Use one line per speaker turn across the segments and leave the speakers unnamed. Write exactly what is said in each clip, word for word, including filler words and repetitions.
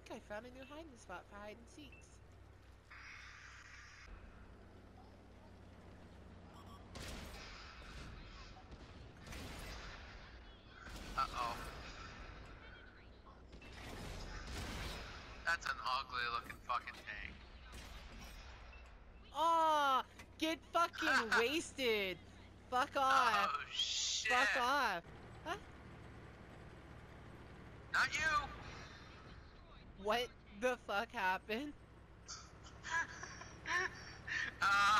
I found a new hiding spot for hide and seeks.
Uh-oh. That's an ugly looking fucking tank.
Aw! Oh, get fucking wasted! Fuck off!
Oh shit!
Fuck off! Huh?
Not you!
What the fuck happened?
uh,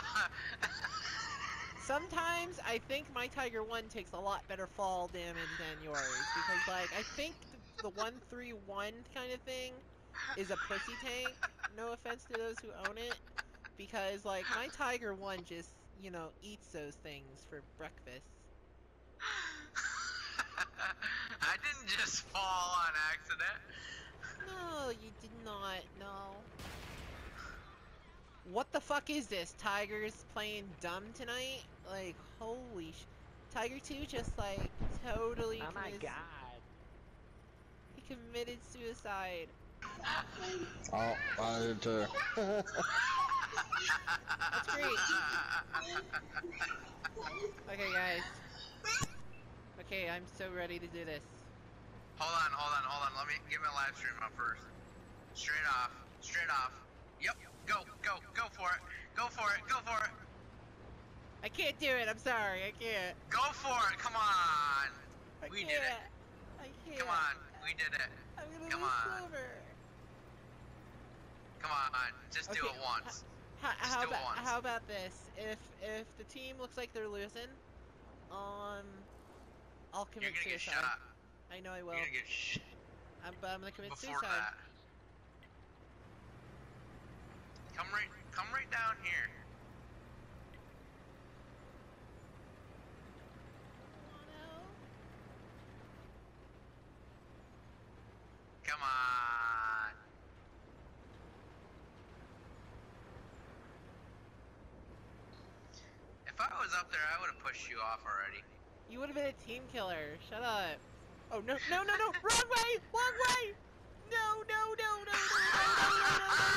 Sometimes I think my Tiger one takes a lot better fall damage than yours, because like, I think the one three one kind of thing is a pussy tank, no offense to those who own it, because like, my Tiger one just, you know, eats those things for breakfast.
I didn't just fall on accident.
No, you did not, no. What the fuck is this? Tiger's playing dumb tonight? Like, holy sh... Tiger two just, like, totally...
Oh my god.
He committed suicide.
Oh, I did too.
That's great. Okay, guys. Okay, I'm so ready to do this.
Hold on, hold on, hold on. Let me get my live stream up first. Straight off. Straight off. Yep. Go, go, go for it. Go for it. Go for it.
I can't do it. I'm sorry. I can't.
Go for it. Come on.
I
we
can't.
did it.
I can't.
Come on. We did it.
I'm gonna
Come
lose
on.
silver.
Come on. Just do
Okay,
it once.
How,
Just
how
do it
about
once.
how about this? If if the team looks like they're losing, um, I'll
You're
commit
gonna get
suicide.
shot.
I know I will.
You're gonna get shot.
I'm, but I'm gonna commit
Before
suicide.
that. Come right, come right down here. Come on. If I was up there, I would have pushed you off already.
You would have been a team killer. Shut up. Oh no no no no! Wrong way! Wrong way! No no no no no no no no no!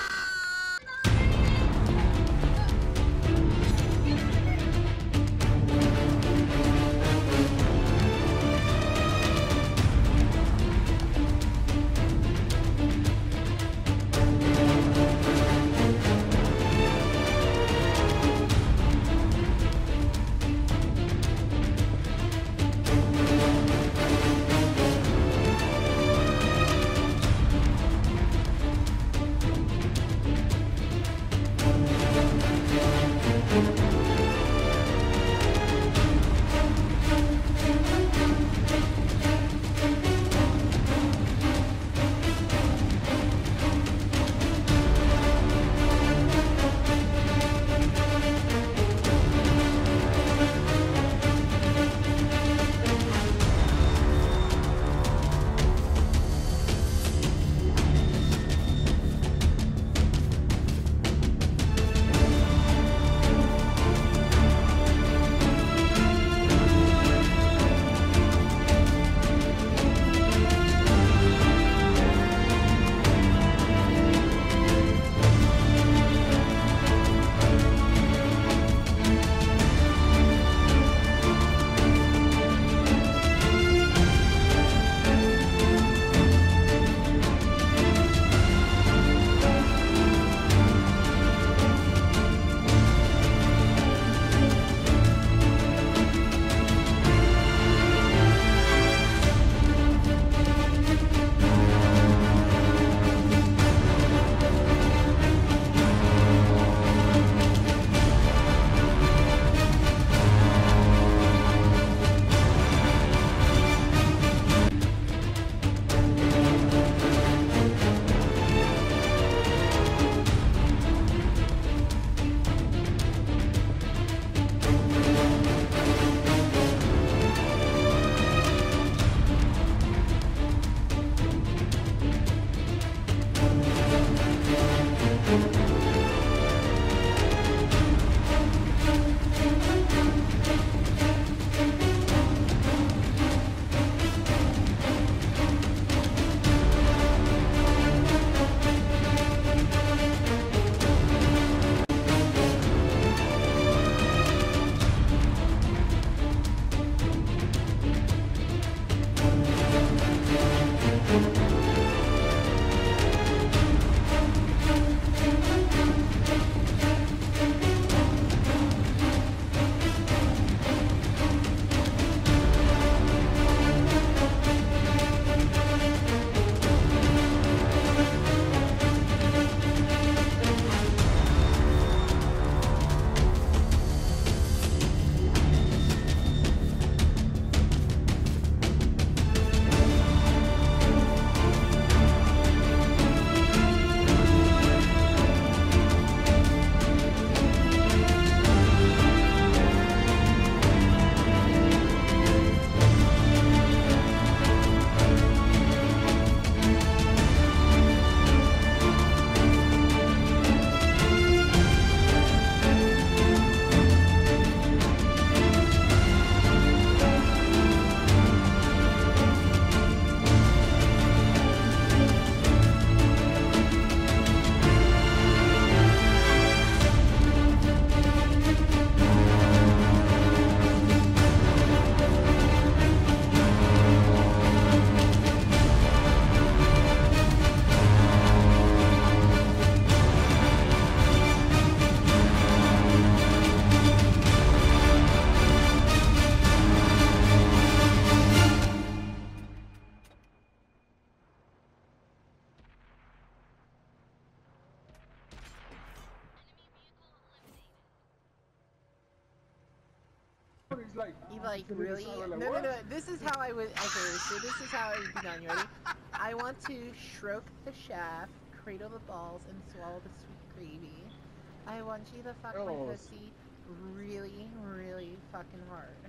like,
You like
to me,
really?
this
No,
sounded like,
no,
what?
no. This is how I would. Okay, so this is how it would be done. You ready? I want to stroke the shaft, cradle the balls, and swallow the sweet gravy. I want you to fuck my
Oh.
pussy really, really fucking hard.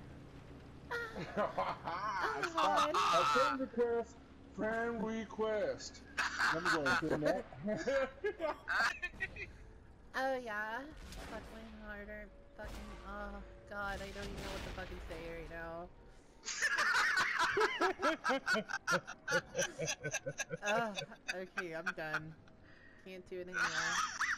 Stop. A friend request. Friend request. Let me go and film that.
Oh yeah, fuck my harder. Fucking. Oh god, I don't even know what to fucking say right now. Ugh, okay, I'm done. Can't do it anymore.